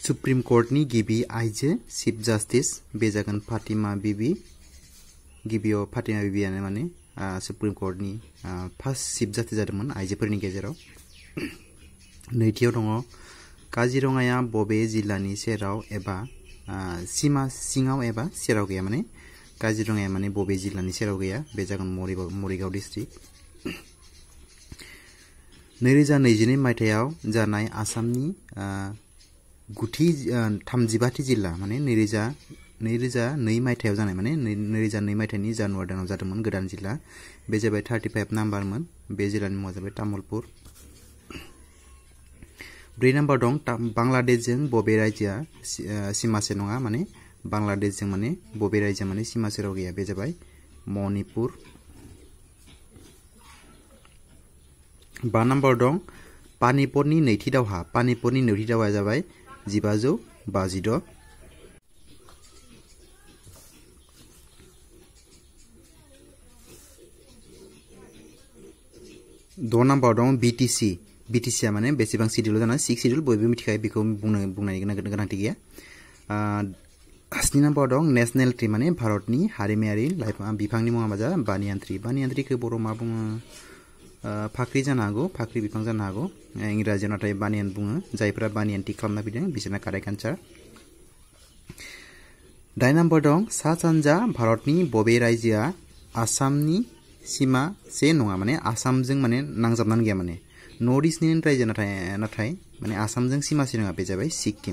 supreme कोर्टनि गिबि आइजो chief justice बे जागोन फातिमा बिबि गिबियाव फातिमा बिबियानो माने सुप्रीम कोर्टनि फार्स्ट चीफ जस्टिस जादोंमोन आइजोफोरनि गेजेराव नैथियाव दङ काजिरङाया बबे जिल्लानि सेराव एबा सीमा सिङाव एबा सेराव गैया माने काजिरङाया माने बबे जिल्लानि सेराव गैया बे जागोन मरिगाव डिस्ट्रिक्ट 2022 मायथाइयाव जानाय आसामनि गुथि 35 जिल्ला माने 2002 मायथाइयाव जानाय माने 2002 मायथाइनि जानुवारि दानाव जादोंमोन गोदान जिल्ला बे जाबाय 35 नाम्बारमोन बे जिल्लानि मुङा जाबाय तामुलपुर 4 नाम्बार दं बांलादेशजों बबे रायजोआ सीमासे नङा माने बांलादेशजों माने बबे रायजोआ माने सीमा सेराव गैया बे जाबाय मणिपुर 5 नाम्बार दं पानिपतनि नैथि दावहाया जाबाय 1556 6 नाम्बार दं बीटीसी आ माने बेसेबां शिड्यूल जाना 6 शिड्यूल बयबो मिथिखायो बेखौ बुंनायनि गोनांथि गैया 7 नाम्बार दं नेशनेल ट्री माने भारतनि हारिमायारि लाइफां बिफांनि मुङा माजा बानियान ट्रीखौ बर' मा बुङो फाख्रि जानो हागौ फाख्रि बिफां जानो हागौ इंराजियाव नाथाय बानियान बुङो जायफोरा बानियान थि खालामना फैदों बिसोरना कारेक्ट आन्सार 8 नाम्बार दं सा सानजा भारतनि बबे रायजोआ आसामनि सीमा से नङा माने आसामजों माने नांजाबनानै गैया माने नर्थ इस्टनि रायजो नाथाय माने आसामजों सीमासे नङा बे जाबाय सिक्किम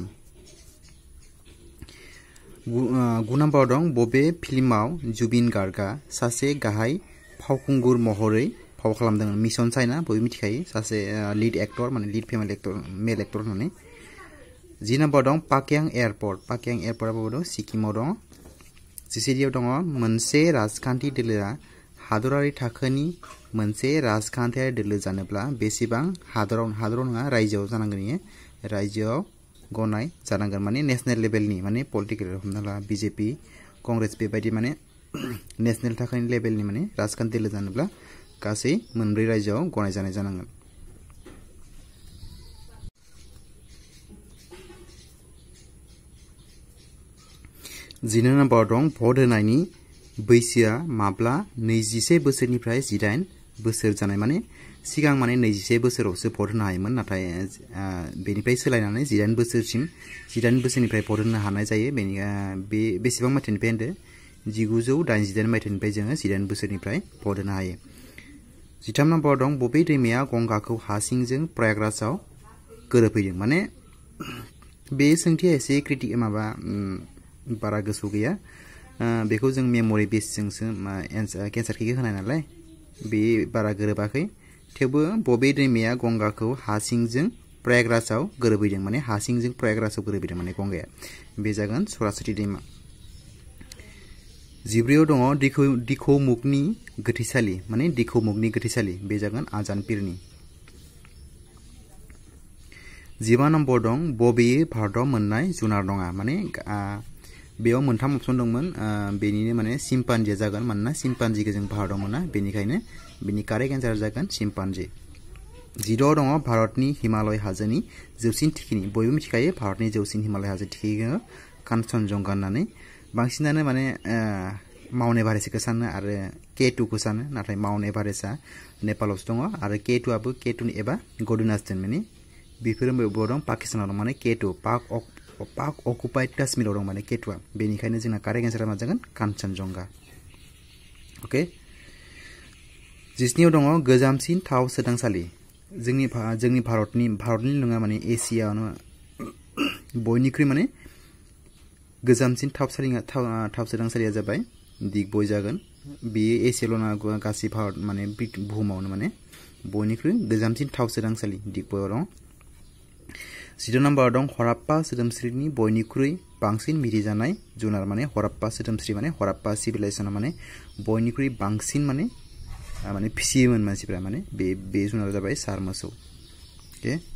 9 नाम्बार दं बबे फिल्माव जुबिन गार्गआ सासे गाहाय फावखुंगुर महरै फाव खालामदोंमोन मिशन चाइना बयबो मिथिखायो सासे लीड एक्टर माने लीड मेल एक्टर होननानै 10 नाम्बार दं पाक्यां एयारपर्टआ बबेयाव दं सिक्किमाव दं 11 दङ मोनसे राजखान्थि दोलोआ हादरारि थाखोनि मोनसे राजखान्थियारि दोलो जानोब्ला बेसेबां हादराव नङा रायजोआव जानांगोन इयो रायजोआव गनाय जानांगोन माने नेशनेल लेभेलनि माने पलिटिकल हमना ला बीजेपी कांग्रेस बेबायदि माने नेशनेल थाखोनि लेभेलनि माने राजखान्थि दोलो जानोब्ला गासै मोनब्रै रायजोआव गनाय जानाय जानांगोन 11 नाम्बार दं भट होनायनि बैसोआ माब्ला 21 बोसोरनिफ्राय 18 बोसोर जानाय माने सिगां माने 21 बोसोरावसो भट होनो हायोमोन नाथाय बेनिफ्राय सोलायनानै 18 बोसोरनिफ्राय भट होनो हानाय जायो बे बेसेबां मायथाइनिफ्राय होनदो 1988 मायथाइनिफ्राय जोङो 18 बोसोरनिफ्राय भट होनो हायो 13 नाम्बार दं बबे दैमाया गंगाखौ हा सिंजों प्रयागराजआव गोरोबहैदों माने बे सोंथिया एसे क्रिटिक माबा बारा गोसो गैया बेखौ जों मेमोरि बेसजोंसो केन्सार खिखौ होनाय नालाय बे बारा गोरोबाखै थेवबो बबे दैमाया गंगाखौ हा सिंजों प्रयागराजआव गोरोबहैदों माने हा सिंजों प्रयागराजआव गोरोबहैदों माने गंगाया बे जागोन सरासति दैमा 14 दङ दिखौमुखनि गोथैसालि बे जागोन आजान पिरनि 15 नम्बर दं बबेयो भारतआव मोननाय जुनार नङा माने बेयाव मोनथाम अपसन दंमोन बेनिनो माने चिम्पान्जिया जागोन मानोना चिम्पान्जिखौ जों भारतआव मोना बेनिखायनो बिनि कारेक्ट एन्सार जागोन चिम्पान्जि 16 दङ भारतनि हिमालय हाजोनि जौसिन थिखिनि बयबो मिथिखायो भारतनि जौसिन हिमालय हाजो थिखिनिखौ कान्चनजंगा होननानै बांसिनानो माने माउन्ट एभारेस्टखौ सानो आरो K2खौ सानो नाथाय माउन्ट एभारेस्टआ नेपालावसो दङ आरो K2 एबा गडुनास्टन माने बेफोरो बबेयाव दं पाकिस्तानाव दं माने K2 पाक अकुपाइड काश्मीराव दं माने K2 बेनिखायनो जोंना कारेक्ट एन्सारा मा जागोन कान्चनजंगा ओके 17 दङ गोजामसिन थाव सोदांसालि जोंनि भारतनि नङा माने एसियानो बयनिख्रुइ माने गोजामसिन थाव सोदांसालिया जाबाय दिगबय जागोन बेयो एसियाल' नङा गासै भारत माने बुहुमावनो माने बयनिख्रुइ गोजामसिन थाव सोदांसालि दिगबयआव दं 16 नाम्बार दं हराप्पा सोदोमस्रिनि बयनिख्रुइ बांसिन मिथिजानाय जुनार माने हराप्पा सोदोमस्रि माने हराप्पा सिभिलाइजेसना माने बयनिख्रुइ बांसिन माने फिसियोमोन मानसिफ्रा माने बे जुनारा जाबाय सार मोसौ ओके